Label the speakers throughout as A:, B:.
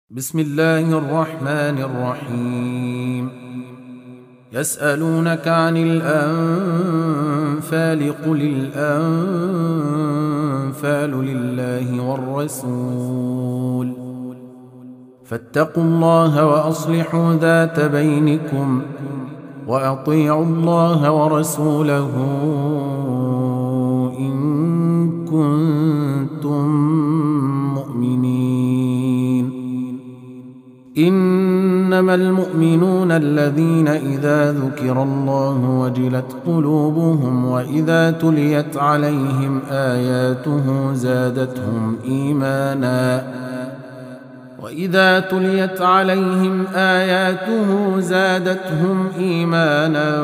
A: بسم الله الرحمن الرحيم. يسألونك عن الأنفال قل الأنفال لله والرسول فاتقوا الله وأصلحوا ذات بينكم وأطيعوا الله ورسوله إن كنتم مؤمنين. إنما المؤمنون الذين إذا ذكر الله وجلت قلوبهم وإذا تليت عليهم آياته زادتهم إيمانا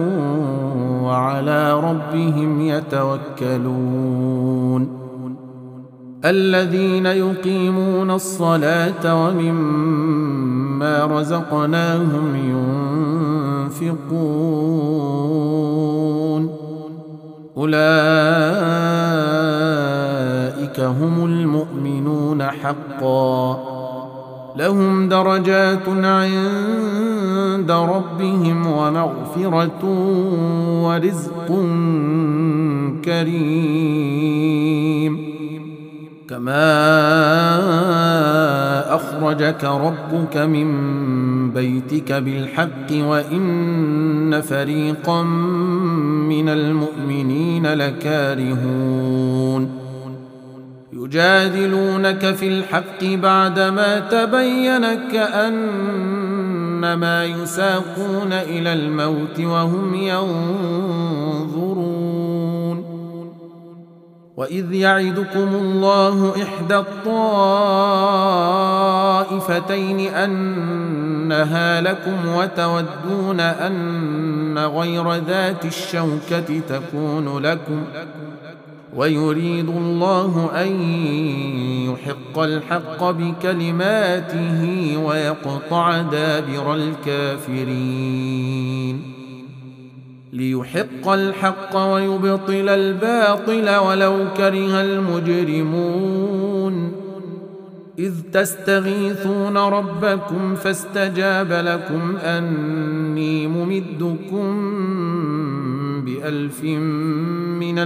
A: وعلى ربهم يتوكلون. الذين يقيمون الصلاة ومما رزقناهم ينفقون أولئك هم المؤمنون حقا لهم درجات عند ربهم ومغفرة ورزق كريم. كما أخرجك ربك من بيتك بالحق وإن فريقا من المؤمنين لكارهون. يجادلونك في الحق بعدما تبين كأنما يساقون إلى الموت وهم ينظرون. وإذ يعدكم الله إحدى الطائفتين أنها لكم وتودون أن غير ذات الشوكة تكون لكم ويريد الله أن يحق الحق بكلماته ويقطع دابر الكافرين. ليحق الحق ويبطل الباطل ولو كره المجرمون. إذ تستغيثون ربكم فاستجاب لكم أني ممدكم ب1000 من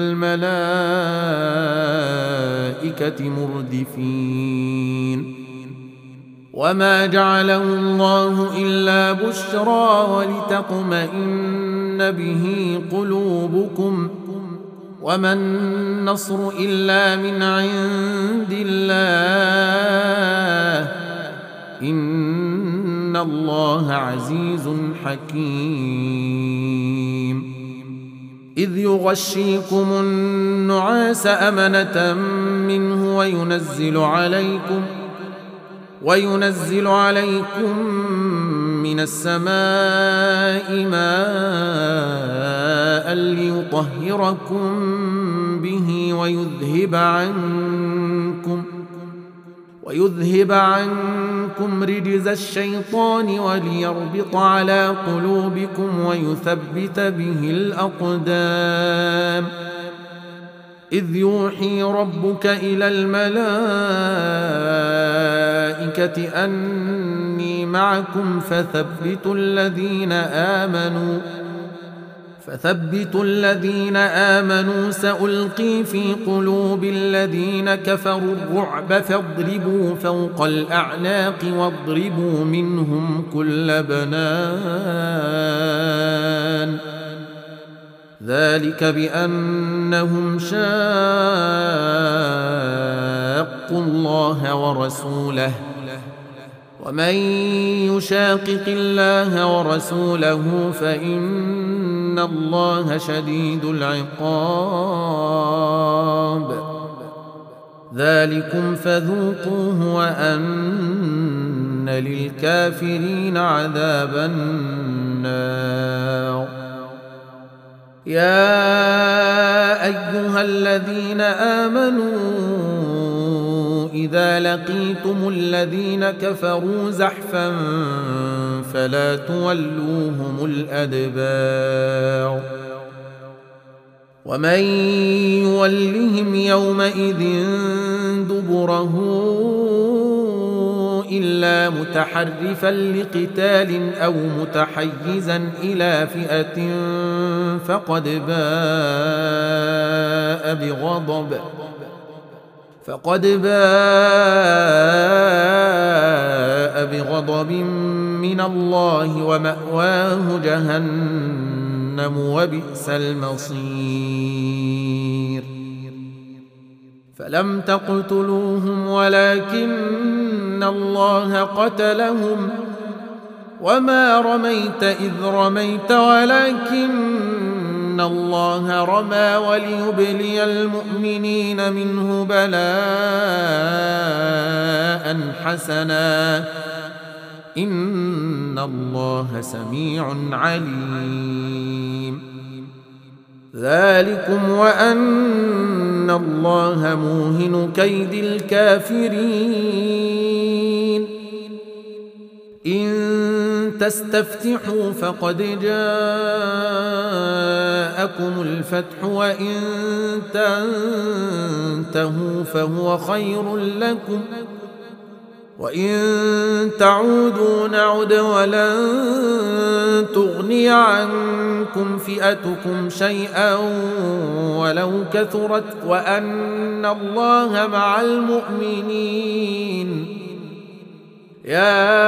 A: الملائكة مردفين. وما جعله الله إلا بشرى ولتطمئن به قلوبكم وما النصر إلا من عند الله إن الله عزيز حكيم. إذ يغشيكم النعاس أمنة منه وينزل عليكم من السماء ماء ليطهركم به ويذهب عنكم رجز الشيطان وليربط على قلوبكم ويثبت به الأقدام. إذ يوحي ربك إلى الملائكة أني معكم فثبتوا الذين آمنوا سألقي في قلوب الذين كفروا الرعب فاضربوا فوق الأعناق واضربوا منهم كل بنان. ذلك بأنهم شاقوا الله ورسوله ومن يشاقق الله ورسوله فإن الله شديد العقاب. ذلكم فذوقوه وأن للكافرين عذاب النار. يا أيها الذين آمنوا إذا لقيتم الذين كفروا زحفا فلا تولوهم الأدبار. ومن يولهم يومئذ دبره إلا متحرفا لقتال أو متحيزا إلى فئة فقد باء بغضب من الله ومأواه جهنم وبئس المصير. فلم تقتلوهم ولكن الله قتلهم وما رميت إذ رميت ولكن الله رمى وليبلي المؤمنين منه بلاء حسنا إن الله سميع عليم. ذلكم وأن الله موهن كيد الكافرين. إن تستفتحوا فقد جاءكم الفتح وإن تنتهوا فهو خير لكم وإن تعودوا نعد ولن تغني عنكم فئتكم شيئا ولو كثرت وأن الله مع المؤمنين. يا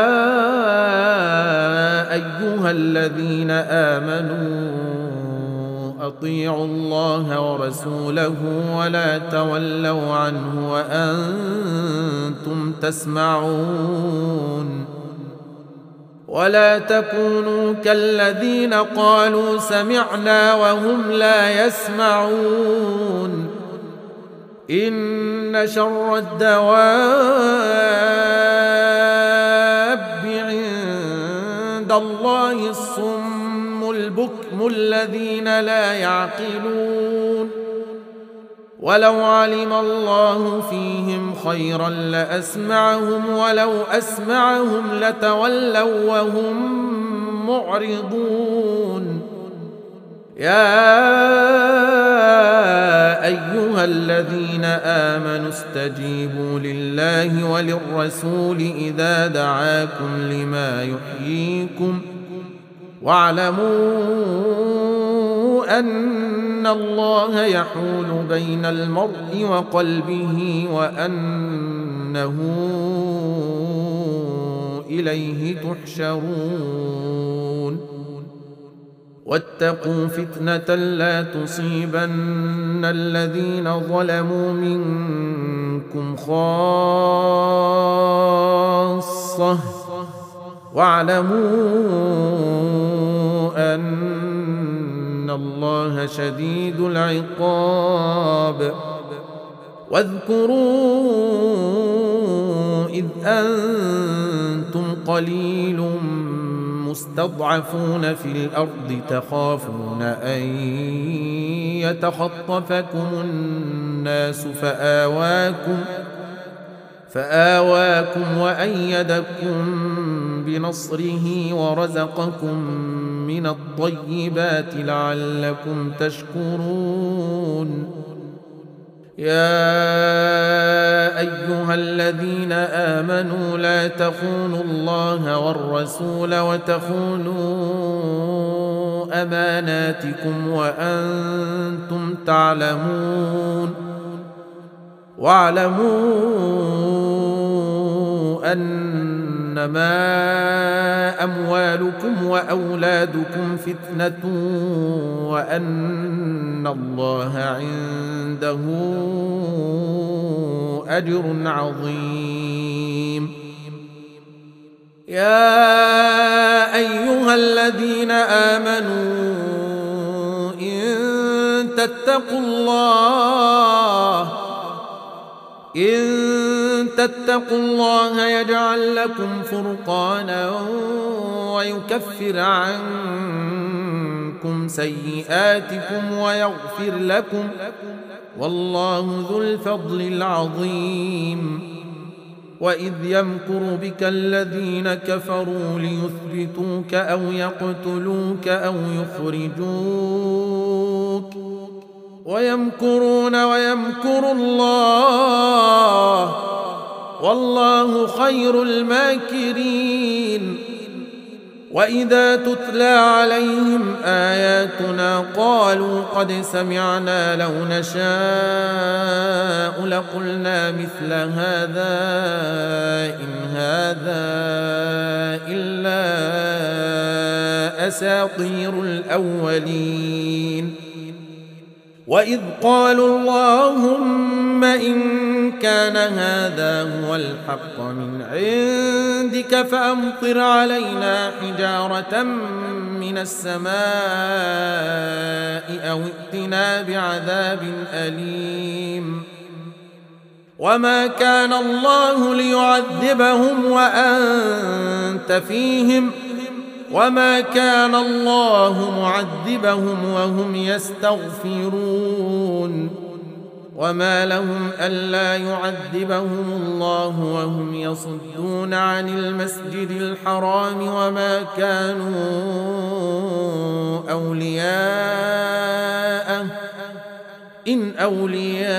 A: أيها الذين آمنوا أطيعوا الله ورسوله ولا تولوا عنه وأنتم تسمعون. ولا تكونوا كالذين قالوا سمعنا وهم لا يسمعون. إن شر الدواب عند الله الصم البكم الذين لا يعقلون. ولو علم الله فيهم خيرا لأسمعهم ولو أسمعهم لتولوا وهم معرضون. يا أيها الذين آمنوا استجيبوا لله وللرسول إذا دعاكم لما يحييكم واعلموا أن الله يحول بين المرء وقلبه وأنه إليه تحشرون. واتقوا فتنة لا تصيبن الذين ظلموا منكم خاصة واعلموا أن الله شديد العقاب. واذكروا إذ أنتم قليل مستضعفون في الأرض تخافون أن يتخطفكم الناس فآواكم وأيدكم بنصره ورزقكم من الطيبات لعلكم تشكرون. يا أيها الذين آمنوا لا تخونوا الله والرسول وتخونوا أماناتكم وأنتم تعلمون. واعلموا أنما أموالكم وأولادكم فتنة وأن الله عنده أجر عظيم. يا أيها الذين آمنوا إن تتقوا الله يجعل لكم فرقانا ويكفر عنكم سيئاتكم ويغفر لكم والله ذو الفضل العظيم. وإذ يمكر بك الذين كفروا ليثبتوك أو يقتلوك أو يخرجوك ويمكرون ويمكر الله والله خير الماكرين. وإذا تتلى عليهم آياتنا قالوا قد سمعنا لو نشاء لقلنا مثل هذا إن هذا إلا أساطير الأولين. وإذ قالوا اللهم إن كان هذا هو الحق من عندك فأمطر علينا حجارة من السماء أو ائتنا بعذاب أليم. وما كان الله ليعذبهم وأنت فيهم وما كان الله معذبهم وهم يستغفرون. وما لهم ألا يعذبهم الله وهم يصدون عن المسجد الحرام وما كانوا أولياءه إن أولياؤه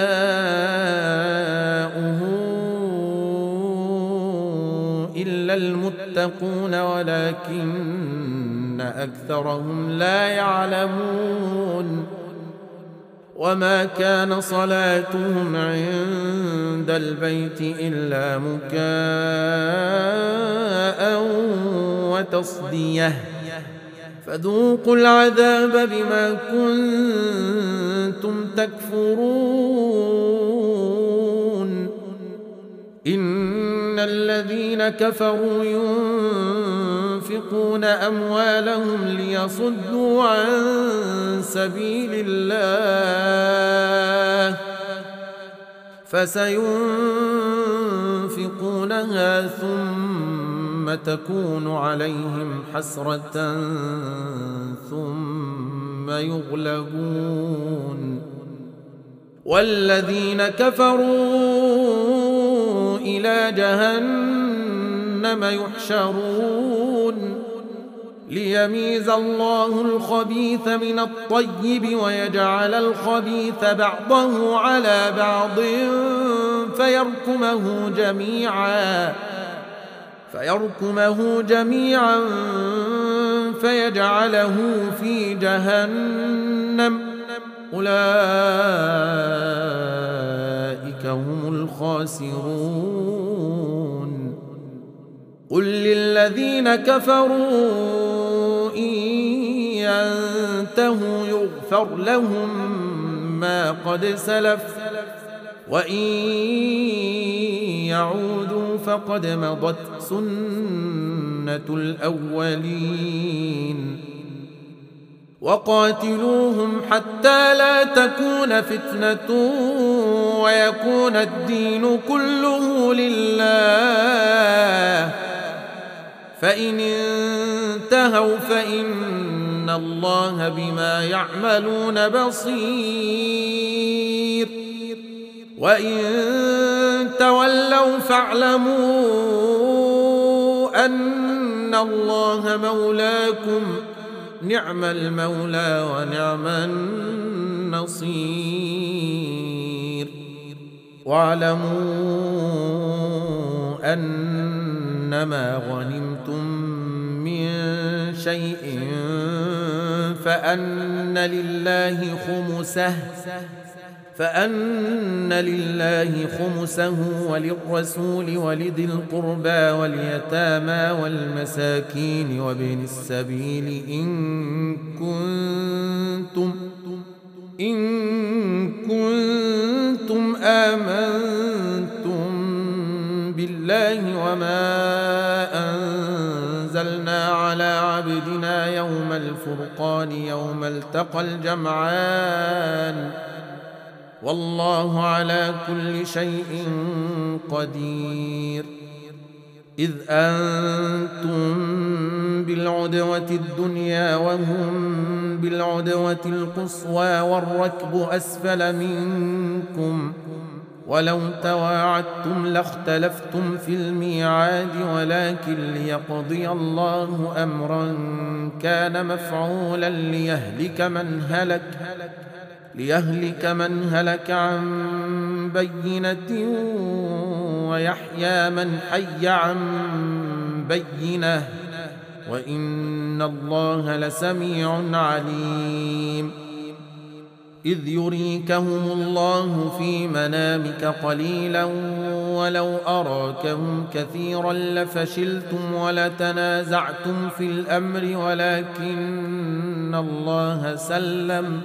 A: إلا المتقون ولكن أكثرهم لا يعلمون. وما كان صلاتهم عند البيت إلا مكاء وتصدية فذوقوا العذاب بما كنتم تكفرون. إن الذين كفروا ينفقون أموالهم ليصدوا عن سبيل الله فسينفقونها ثم تكون عليهم حسرة ثم يغلبون. والذين كفروا إلى جهنم يحشرون ليميز الله الخبيث من الطيب ويجعل الخبيث بعضه على بعض فيركمه جميعا فيجعله في جهنم أولئك هم الخاسرون. قل للذين كفروا إن ينتهوا يغفر لهم ما قد سلف وإن يعودوا فقد مضت سنة الأولين. وقاتلوهم حتى لا تكون فتنة ويكون الدين كله لله فإن انتهوا فإن الله بما يعملون بصير. وإن تولوا فاعلموا أن الله مولاكم نعم المولى ونعم النصير. واعلموا أنما غنمتم من شيء فأن لله خمسه وللرسول ولذي القربى واليتامى والمساكين وابن السبيل إن كنتم آمنتم بالله وما أنزلنا على عبدنا يوم الفرقان يوم التقى الجمعان والله على كل شيء قدير. إذ أنتم بالعدوة الدنيا وهم بالعدوة القصوى والركب أسفل منكم ولو تواعدتم لاختلفتم في الميعاد ولكن ليقضي الله أمرا كان مفعولا ليهلك من هلك عن بينة ويحيى من حي عن بينه وإن الله لسميع عليم. إذ يريكهم الله في منامك قليلا ولو أراكهم كثيرا لفشلتم ولتنازعتم في الأمر ولكن الله سلم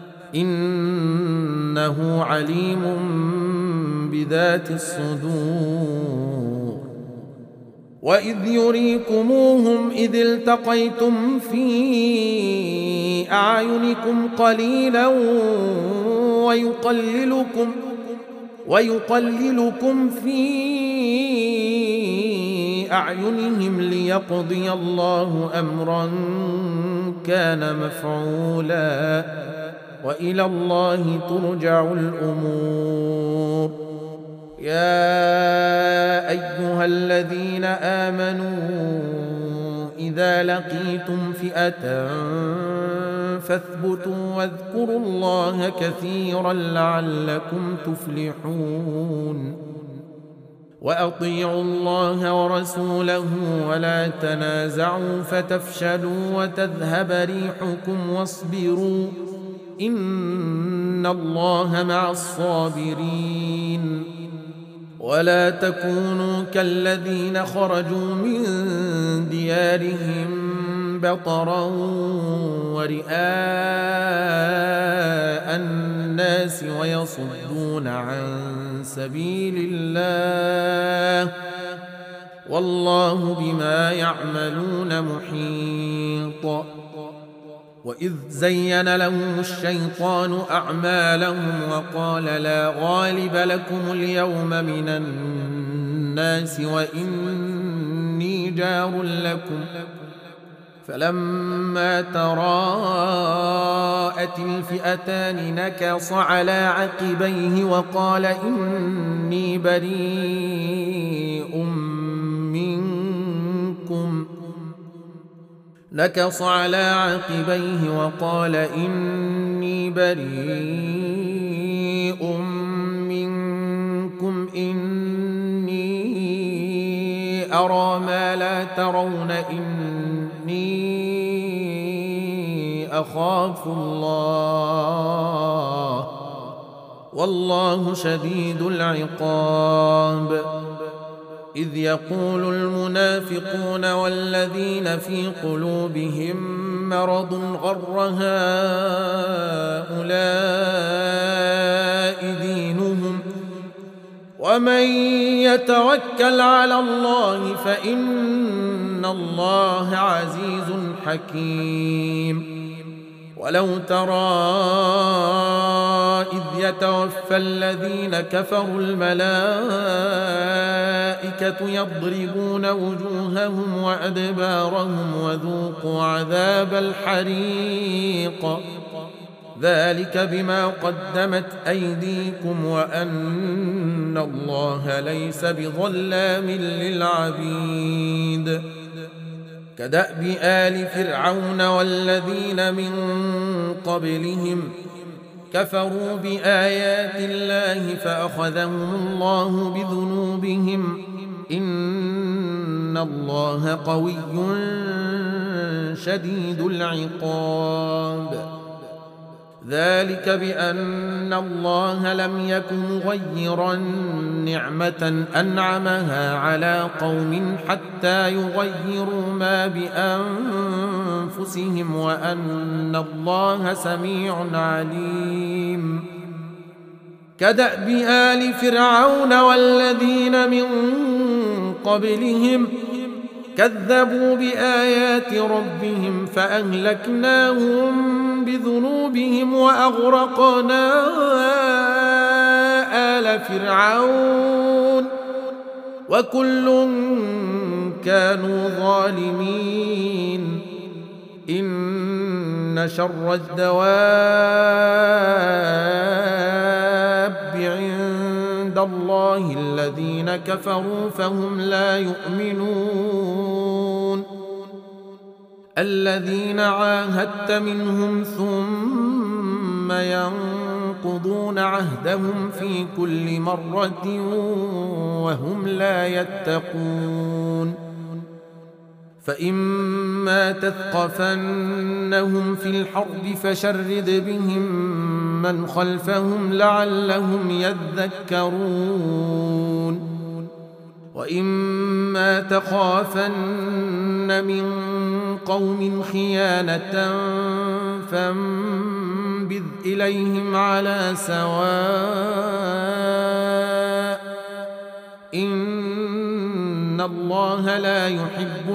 A: إنه عليم بذات الصدور. وإذ يريكموهم إذ التقيتم في أعينكم قليلا ويقللكم في أعينهم ليقضي الله أمرا كان مفعولا وإلى الله ترجع الأمور. يا أيها الذين آمنوا إذا لقيتم فئة فاثبتوا واذكروا الله كثيرا لعلكم تفلحون. وأطيعوا الله ورسوله ولا تنازعوا فتفشلوا وتذهب ريحكم واصبروا إن الله مع الصابرين. ولا تكونوا كالذين خرجوا من ديارهم بطرا ورئاء الناس ويصدون عن سبيل الله والله بما يعملون محيط. وإذ زين لهم الشيطان أعمالهم وقال لا غالب لكم اليوم من الناس وإني جار لكم فلما تراءت الفئتان نكص على عقبيه وقال إني بريء منكم نكص على عقبيه وقال إني بريء منكم إني أرى ما لا ترون إني أخاف الله والله شديد العقاب. إذ يقول المنافقون والذين في قلوبهم مرض غر هؤلاء دينهم ومن يتوكل على الله فإن الله عزيز حكيم. ولو ترى إذ يتوفى الذين كفروا الملائكة يضربون وجوههم وأدبارهم وذوقوا عذاب الحريق ذلك بما قدمت أيديكم وأن الله ليس بظلام للعبيد. كدأب آل فرعون والذين من قبلهم كفروا بآيات الله فأخذهم الله بذنوبهم إن الله قوي شديد العقاب. ذلك بأن الله لم يكن مغيرا نعمة أنعمها على قوم حتى يغيروا ما بأنفسهم وأن الله سميع عليم. كدأب آل فرعون والذين من قبلهم كذبوا بآيات ربهم فأهلكناهم بذنوبهم وأغرقنا آل فرعون وكل كانوا ظالمين. إن شر الدواب عند الله الذين كفروا فهم لا يؤمنون. الذين عاهدت منهم ثم ينقضون عهدهم في كل مرة وهم لا يتقون فإما تثقفنهم في الحرب فشرد بهم من خلفهم لعلهم يذكرون وإما تخافن من قوم خيانة فانبذ إليهم على سواء إن الله لا يحب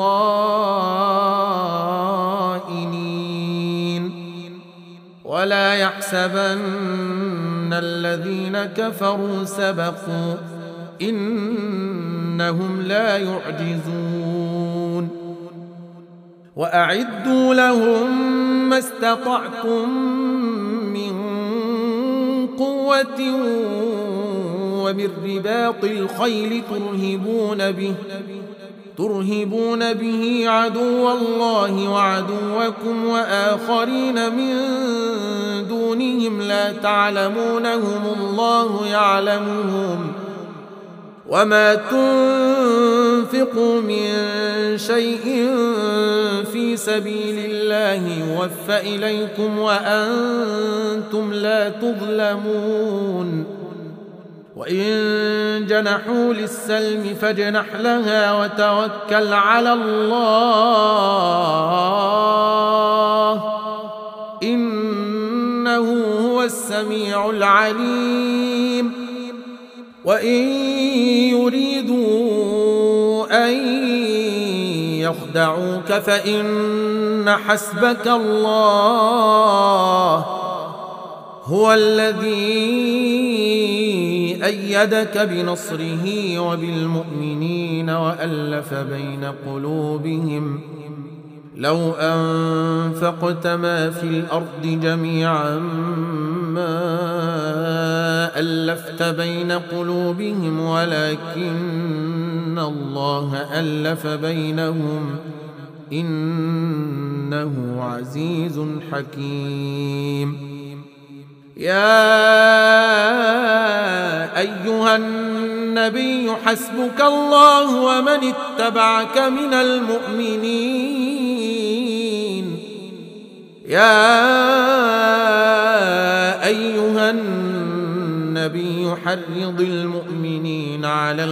A: الخائنين ولا يحسبن الذين كفروا سبقوا إنهم لا يعجزون وأعدوا لهم ما استطعتم من قوة ومن رباط الخيل ترهبون به عدو الله وعدوكم وآخرين من دونهم لا تعلمونهم الله يعلمهم وما تنفقوا من شيء في سبيل الله يوفى إليكم وأنتم لا تظلمون وإن جنحوا للسلم فاجنح لها وتوكل على الله إنه هو السميع العليم وإن يريدوا أن يخدعوك فإن حسبك الله هو الذي أيدك بنصره وبالمؤمنين وألف بين قلوبهم لو أنفقت ما في الأرض جميعا ما ألفت بين قلوبهم ولكن الله ألف بينهم إنه عزيز حكيم يا أيها النبي حسبك الله ومن اتبعك من المؤمنين يا أيها النبي حرض المؤمنين على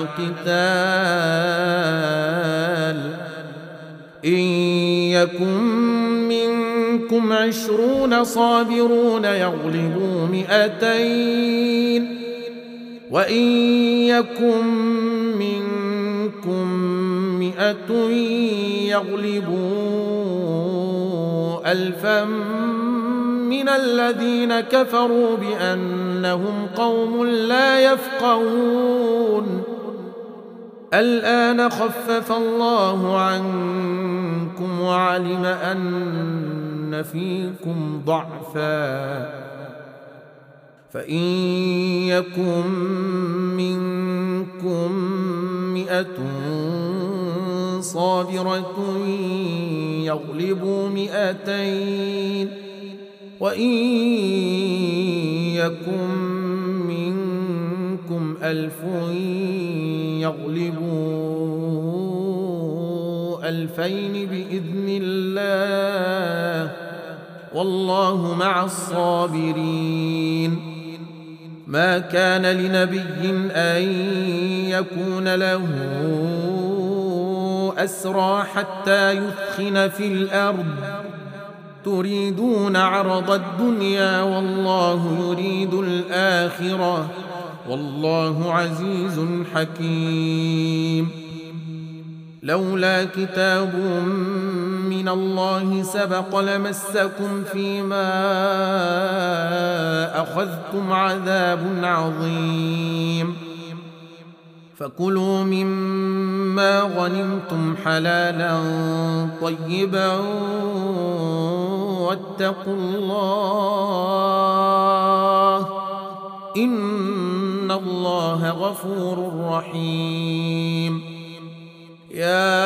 A: القتال إن يكن منكم 20 صابرون يغلبوا 200 وإن يكن منكم 100 يغلبوا 1000 من الذين كفروا بأنهم قوم لا يفقهون الآن خفف الله عنكم وعلم أن فيكم ضعفا فإن يكن منكم 100 صابرة يغلبوا 200 وإن يكن منكم 1000 يغلبوا 2000 بإذن الله والله مع الصابرين ما كان لنبي أن يكون له أسرى حتى يثخن في الأرض تريدون عرض الدنيا والله يريد الآخرة والله عزيز حكيم لولا كتاب من الله سبق لمسكم فيما أخذتم عذاب عظيم فكلوا مما غنمتم حلالا طيبا واتقوا الله إن الله غفور رحيم يا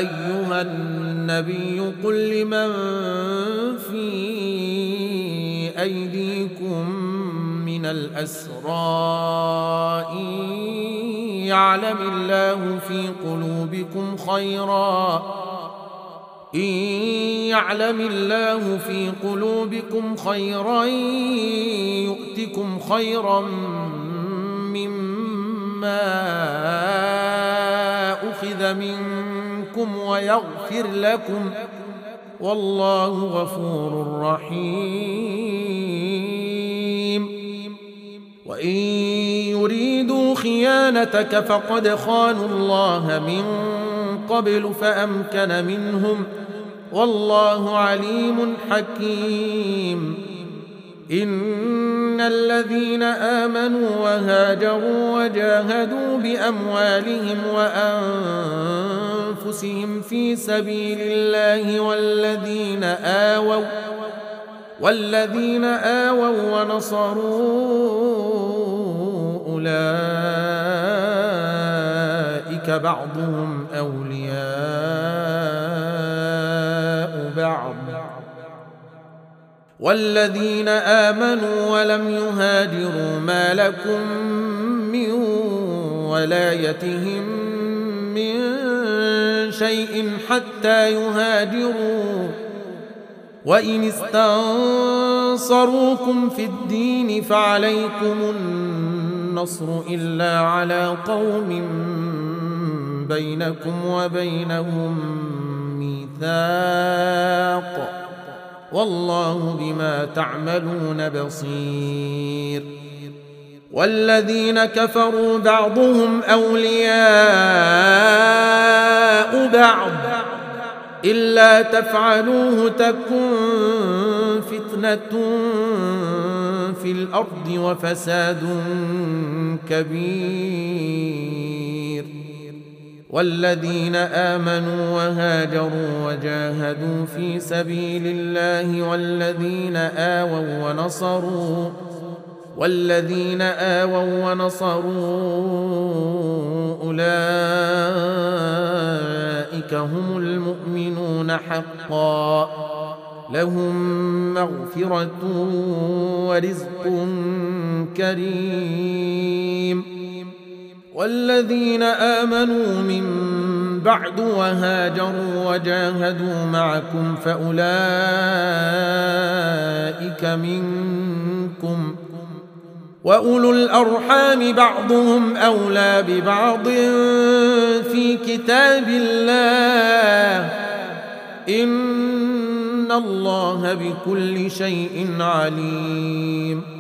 A: أيها النبي قل لمن في بأيديكم من الأسرى إن يعلم الله في قلوبكم خيرا يؤتكم خيرا مما أخذ منكم ويغفر لكم والله غفور رحيم. وإن يريدوا خيانتك فقد خانوا الله من قبل فأمكن منهم والله عليم حكيم. إن الذين آمنوا وهاجروا وجاهدوا بأموالهم وأنفسهم في سبيل الله والذين آووا ونصروا أولئك بعضهم أولياء بعض والذين آمنوا ولم يهاجروا ما لكم من ولايتهم من شيء حتى يهاجروا وإن استنصروكم في الدين فعليكم النصر إلا على قوم بينكم وبينهم ميثاق والله بما تعملون بصير. والذين كفروا بعضهم أولياء بعض إلا تفعلوه تكن فتنة في الأرض وفساد كبير. والذين آمنوا وهاجروا وجاهدوا في سبيل الله والذين آووا ونصروا أولئك هم المؤمنون حقا لهم مغفرة ورزق كريم. والذين آمنوا من بعد وهاجروا وجاهدوا معكم فأولئك منكم وأولو الأرحام بعضهم أولى ببعض في كتاب الله إن الله بكل شيء عليم.